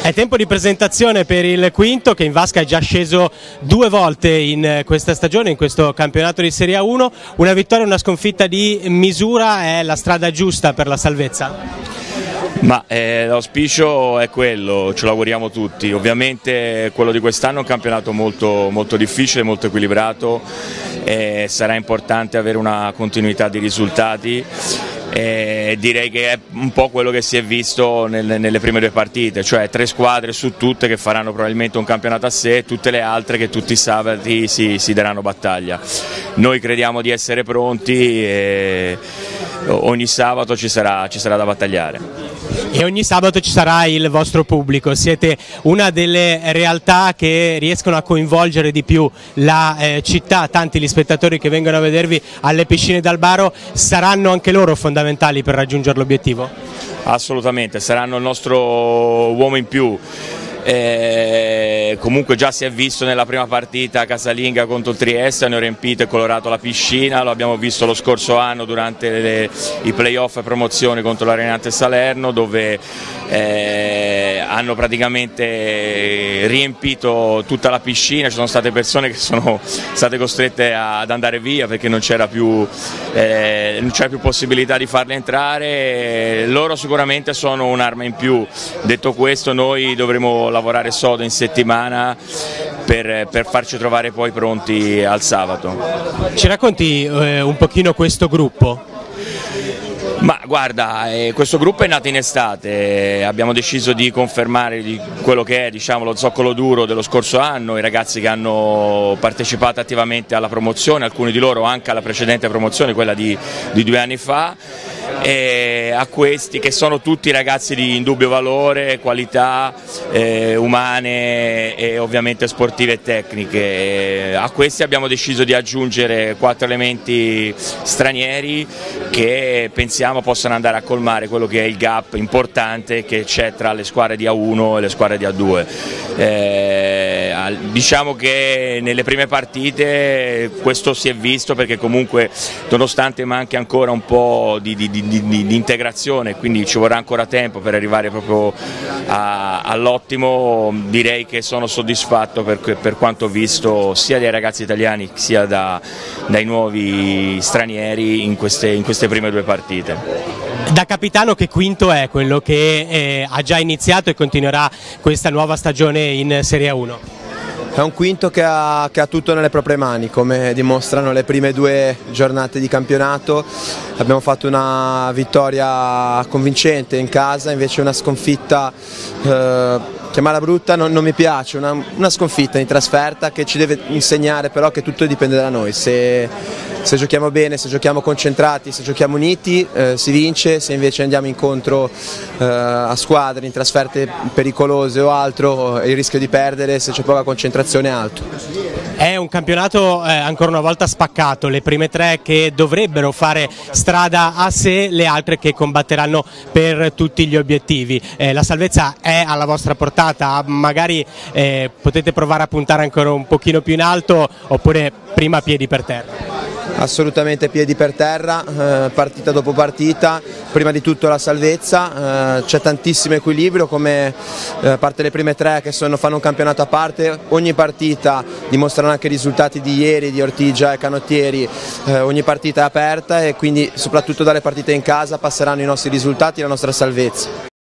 È tempo di presentazione per il Quinto, che in vasca è già sceso 2 volte in questa stagione, in questo campionato di Serie A1. Una vittoria e una sconfitta di misura è la strada giusta per la salvezza? Ma l'auspicio è quello, ce lo auguriamo tutti. Ovviamente quello di quest'anno è un campionato molto difficile, molto equilibrato, sarà importante avere una continuità di risultati. Direi che è un po' quello che si è visto nelle prime 2 partite, cioè 3 squadre su tutte che faranno probabilmente un campionato a sé, tutte le altre che tutti i sabati si daranno battaglia. Noi crediamo di essere pronti e ogni sabato ci sarà da battagliare. E ogni sabato ci sarà il vostro pubblico, siete una delle realtà che riescono a coinvolgere di più la città, tanti gli spettatori che vengono a vedervi alle piscine d'Albaro, saranno anche loro fondamentali per raggiungere l'obiettivo? Assolutamente, saranno il nostro uomo in più. Comunque già si è visto nella prima partita casalinga contro il Trieste, hanno riempito e colorato la piscina, lo abbiamo visto lo scorso anno durante i playoff e promozione contro l'Arenate Salerno, dove hanno praticamente riempito tutta la piscina. Ci sono state persone che sono state costrette ad andare via perché non c'era più possibilità di farle entrare. Loro sicuramente sono un'arma in più. Detto questo, noi dovremo lavorare sodo in settimana per farci trovare poi pronti al sabato. Ci racconti un pochino questo gruppo? Ma guarda, questo gruppo è nato in estate, abbiamo deciso di confermare quello che è, diciamo, lo zoccolo duro dello scorso anno, i ragazzi che hanno partecipato attivamente alla promozione, alcuni di loro anche alla precedente promozione, quella di 2 anni fa, e a questi che sono tutti ragazzi di indubbio valore, qualità umane e ovviamente sportive e tecniche. A questi abbiamo deciso di aggiungere 4 elementi stranieri che pensiamo possano andare a colmare quello che è il gap importante che c'è tra le squadre di A1 e le squadre di A2. Diciamo che nelle prime partite questo si è visto, perché comunque nonostante manchi ancora un po' di integrazione, quindi ci vorrà ancora tempo per arrivare proprio all'ottimo, direi che sono soddisfatto per quanto ho visto sia dai ragazzi italiani sia dai nuovi stranieri in queste prime 2 partite. Da capitano, che Quinto è quello che ha già iniziato e continuerà questa nuova stagione in Serie A1? È un Quinto che ha tutto nelle proprie mani, come dimostrano le prime 2 giornate di campionato. Abbiamo fatto una vittoria convincente in casa, invece una sconfitta, chiamarla brutta non mi piace, una sconfitta in trasferta che ci deve insegnare però che tutto dipende da noi. Se giochiamo bene, se giochiamo concentrati, se giochiamo uniti si vince. Se invece andiamo incontro a squadre in trasferte pericolose o altro, il rischio di perdere, se c'è poca concentrazione, è alto. È un campionato ancora una volta spaccato, le prime 3 che dovrebbero fare strada a sé, le altre che combatteranno per tutti gli obiettivi. La salvezza è alla vostra portata, magari potete provare a puntare ancora un pochino più in alto, oppure prima piedi per terra? Assolutamente piedi per terra, partita dopo partita, prima di tutto la salvezza, c'è tantissimo equilibrio, come a parte le prime 3 che fanno un campionato a parte. Ogni partita dimostrano anche i risultati di ieri, di Ortigia e Canottieri, ogni partita è aperta e quindi soprattutto dalle partite in casa passeranno i nostri risultati e la nostra salvezza.